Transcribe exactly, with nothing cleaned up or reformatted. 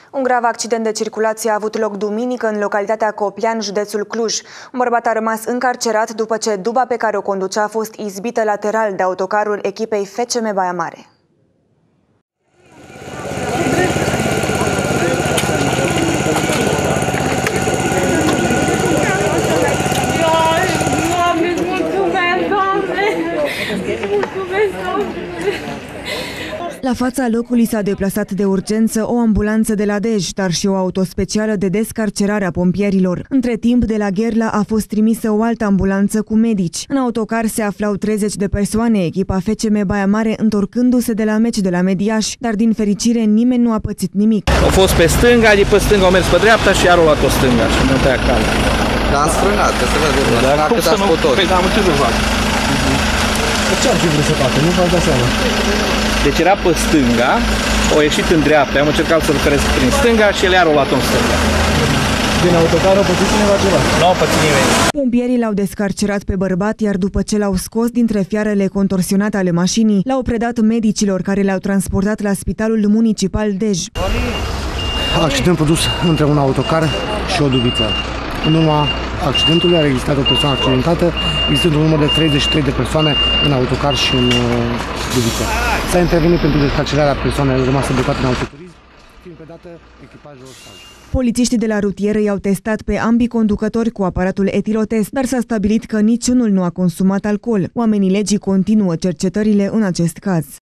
Un grav accident de circulație a avut loc duminică în localitatea Copian, județul Cluj. Un bărbat a rămas încarcerat după ce duba pe care o conducea a fost izbită lateral de autocarul echipei F C M Baia Mare. La fața locului s-a deplasat de urgență o ambulanță de la Dej, dar și o autospecială de descarcerare a pompierilor. Între timp, de la Gherla a fost trimisă o altă ambulanță cu medici. În autocar se aflau treizeci de persoane, echipa F C M Baia Mare întorcându-se de la meci de la Mediaș, dar din fericire nimeni nu a pățit nimic. Au fost pe stânga, de pe stânga au mers pe dreapta și iar au luat o stânga și nu tăia calea. Dar am strânat, că se vede, dar strânat cât ați putut. Păi da, am ce să fac. Ce ar fi vrut să facă? Nu v-ați dat seama. Deci era pe stânga, au ieșit în dreapta, am încercat să-l feresc prin stânga și el iar o luat în stânga. Din autocar a pățit cineva ceva? Nu au pățit nimeni. Pompierii l-au descarcerat pe bărbat, iar după ce l-au scos dintre fiarele contorsionate ale mașinii, l-au predat medicilor care l-au transportat la Spitalul Municipal Dej. Accident produs între un autocar și o dubiță. În urma accidentului a existat o persoană accidentată, existând un număr de treizeci și trei de persoane în autocar și în uh, dubiță. S-a intervenit pentru descarcerarea persoanelor rămase blocate în autoturism, fiind predată echipajul ostaj. Polițiștii de la rutieră i-au testat pe ambii conducători cu aparatul etilotest, dar s-a stabilit că niciunul nu a consumat alcool. Oamenii legii continuă cercetările în acest caz.